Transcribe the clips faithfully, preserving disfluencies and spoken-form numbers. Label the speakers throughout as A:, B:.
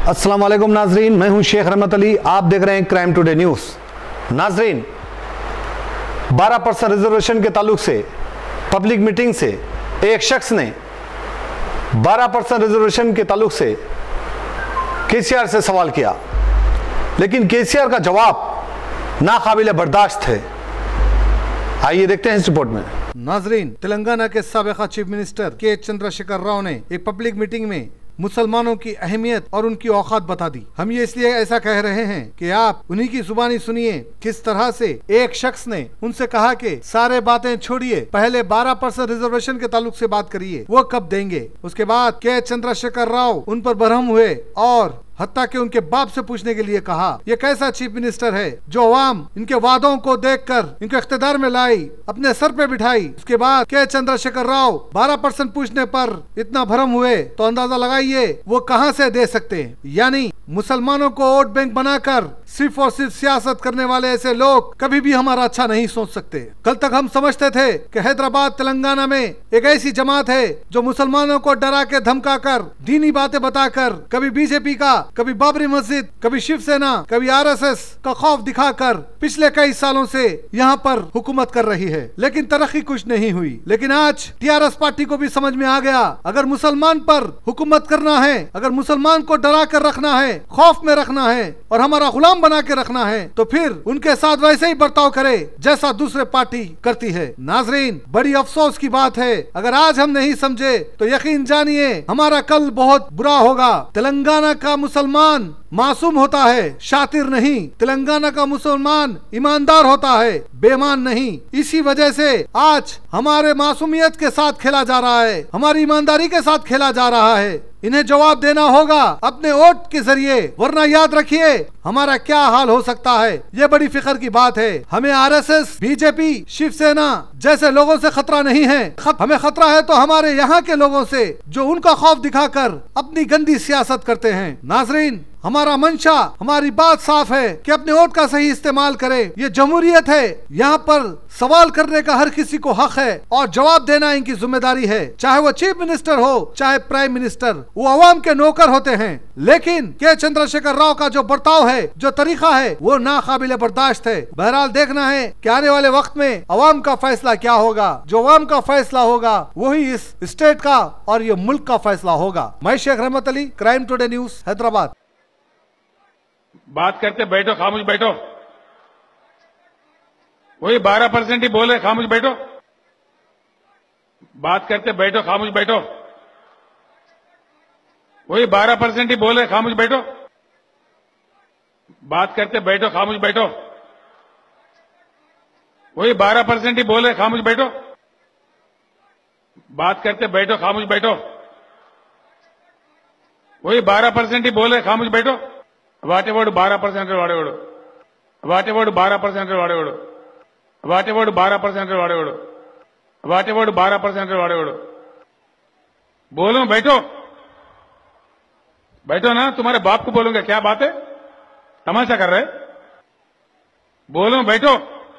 A: अस्सलाम वालेकुम नाजरीन, मैं हूं शेख रहमत अली। आप देख रहे हैं क्राइम टुडे न्यूज़। नाजरीन, बारह परसेंट रिजर्वेशन के ताल्लुक से पब्लिक मीटिंग से एक शख्स ने बारह परसेंट रिजर्वेशन के ताल्लुक से केसीआर से सवाल किया, लेकिन केसीआर का जवाब नाकाबिल बर्दाश्त है। आइए देखते हैं इस रिपोर्ट में।
B: नाजरीन, तेलंगाना के साबिका चीफ मिनिस्टर के चंद्रशेखर राव ने एक पब्लिक मीटिंग में मुसलमानों की अहमियत और उनकी औकात बता दी। हम ये इसलिए ऐसा कह रहे हैं कि आप उन्हीं की जुबानी सुनिए किस तरह से एक शख्स ने उनसे कहा कि सारे बातें छोड़िए, पहले बारह परसेंट रिजर्वेशन के ताल्लुक से बात करिए, वो कब देंगे। उसके बाद के चंद्रशेखर राव उन पर बरहम हुए और हत्ता के उनके बाप से पूछने के लिए कहा, ये कैसा चीफ मिनिस्टर है जो अवाम इनके वादों को देखकर इनको इख्तिदार में लाई, अपने सर पे बिठाई। उसके बाद के चंद्रशेखर राव बारह परसेंट पूछने पर इतना भरम हुए तो अंदाजा लगाइए वो कहां से दे सकते हैं। यानी मुसलमानों को वोट बैंक बनाकर सिर्फ और सिर्फ सियासत करने वाले ऐसे लोग कभी भी हमारा अच्छा नहीं सोच सकते। कल तक हम समझते थे कि हैदराबाद तेलंगाना में एक ऐसी जमात है जो मुसलमानों को डरा के धमका कर, दीनी बातें बताकर, कभी बीजेपी का, कभी बाबरी मस्जिद, कभी शिवसेना, कभी आरएसएस का खौफ दिखाकर पिछले कई सालों से यहाँ पर हुकूमत कर रही है, लेकिन तरक्की कुछ नहीं हुई। लेकिन आज टीआरएस पार्टी को भी समझ में आ गया, अगर मुसलमान पर हुकूमत करना है, अगर मुसलमान को डरा कर रखना है, खौफ में रखना है और हमारा गुलाम बना के रखना है, तो फिर उनके साथ वैसे ही बर्ताव करे जैसा दूसरे पार्टी करती है। नाजरीन, बड़ी अफसोस की बात है, अगर आज हम नहीं समझे तो यकीन जानिए हमारा कल बहुत बुरा होगा। तेलंगाना का मुसलमान मासूम होता है, शातिर नहीं। तेलंगाना का मुसलमान ईमानदार होता है, बेईमान नहीं। इसी वजह से आज हमारे मासूमियत के साथ खेला जा रहा है, हमारी ईमानदारी के साथ खेला जा रहा है। इन्हें जवाब देना होगा अपने वोट के जरिए, वरना याद रखिए हमारा क्या हाल हो सकता है। ये बड़ी फिक्र की बात है। हमें आरएसएस, बीजेपी, शिवसेना जैसे लोगों से खतरा नहीं है। खत, हमें खतरा है तो हमारे यहाँ के लोगों से जो उनका खौफ दिखाकर अपनी गंदी सियासत करते हैं। नाजरीन, हमारा मंशा, हमारी बात साफ है कि अपने वोट का सही इस्तेमाल करें। ये जमहूरियत है, यहाँ पर सवाल करने का हर किसी को हक है और जवाब देना इनकी जिम्मेदारी है। चाहे वो चीफ मिनिस्टर हो, चाहे प्राइम मिनिस्टर, वो अवाम के नौकर होते हैं। लेकिन के चंद्रशेखर राव का जो बर्ताव है, जो तरीका है, वो नाकाबिले बर्दाश्त है। बहरहाल देखना है कि आने वाले वक्त में अवाम का फैसला क्या होगा। जो अवाम का फैसला होगा वही इस स्टेट का और ये मुल्क का फैसला होगा। मैं Sheikh Rahmat Ali, crime today news, Hyderabad.
C: बात करते बैठो, खामोश बैठो। वही बारह परसेंट ही बोले, खामोश बैठो। बात करते बैठो, खामोश बैठो। वही बारह परसेंट ही बोले, खामोश बैठो। बात करते बैठो, खामोश बैठो। वही बारह परसेंट ही बोले, खामोश बैठो। बात करते बैठो, खामोश बैठो। वही बारह परसेंट ही बोले, खामोश बैठो। వాటేవాడు బారా పర్సెంట్ వాడేవాడు, వాటేవాడు బారా పర్సెంట్ వాడేవాడు, వాటేవాడు బారా పర్సెంట్ వాడేవాడు, వాటేవాడు बारह परसेंट वाड़ेवाड़ो। बोलो बैठो, बैठो ना, तुम्हारे बाप को बोलूंगा क्या बात है, तमाशा कर रहे। बोलो बैठो,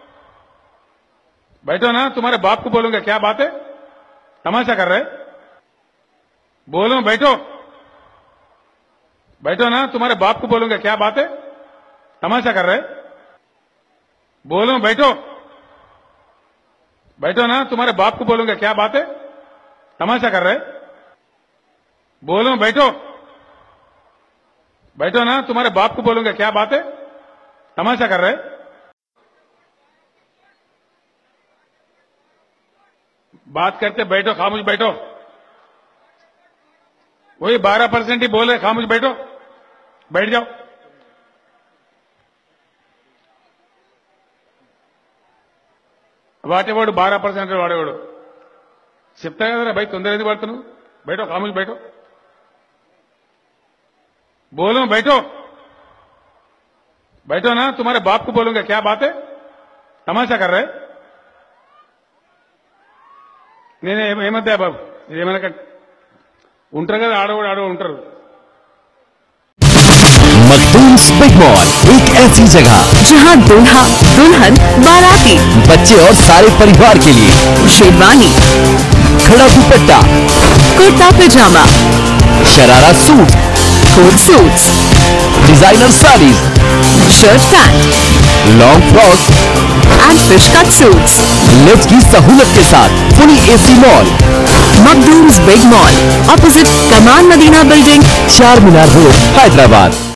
C: बैठो ना, तुम्हारे बाप को बोलूंगा क्या बात है, तमाशा कर रहे। बोलो बैठो, बैठो ना, तुम्हारे बाप को बोलूंगा क्या बात है, तमाशा कर रहे। बोलो बैठो, बैठो ना, तुम्हारे बाप को बोलूंगा क्या बात है, तमाशा कर रहे। बोलो बैठो, बैठो ना, तुम्हारे बाप को बोलूंगा क्या बात है, तमाशा कर रहे। बात करते बैठो, खामोश बैठो। वही बारह परसेंट ही बोले, खामोश बैठो, बैठ जाओ। వాటేవాడు बारह परसेंट వాడేవాడు చెప్తా కదరా भाई, తొందర ఎందుకు పడుతున్నావు, बैठो, खामोश बैठो। बोलो बैठो, बैठो ना, तुम्हारे बाप को बोलूंगा क्या बात है, तमाशा कर रहे। నేనే ఏమద్దా బాబు, ఏమన్నా ఉంటారు కదా, ఆడవాడు ఆడవాడు ఉంటారు।
D: मखदूम्स बिग मॉल, एक ऐसी जगह
E: जहां दूल्हा, दुल्हन, बाराती,
D: बच्चे और सारे परिवार के लिए
E: शेरवानी,
D: खड़ा dupatta,
E: kurta pyjama,
D: sharara suit,
E: coat suits,
D: designer saris,
E: shirt pant
D: long frock,
E: and fish cut suits.
D: Lift की सहूलत के साथ fully AC mall,
E: Makhdooms big mall, opposite Kaman Madina building,
D: Charminar road, Hyderabad.